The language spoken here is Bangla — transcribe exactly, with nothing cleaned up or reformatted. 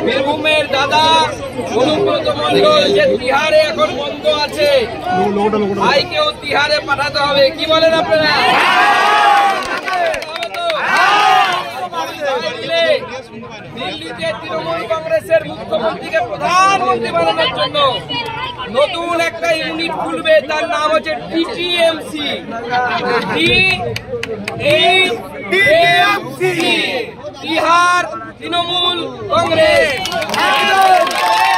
বীরভূমের দাদা অনুব্রত মন্ডল যে তিহারে এখন বন্ধ আছে, ভাইকেও তিহারে পাঠাতে হবে। কি বলেন আপনারা? দিল্লিতে তৃণমূল কংগ্রেসের মুখ্যমন্ত্রীকে প্রধানমন্ত্রী বানানোর জন্য নতুন একটা ইউনিট খুলবে, তার নাম হচ্ছে টিটিএমসি। বিহার তৃণমূল কংগ্রেস।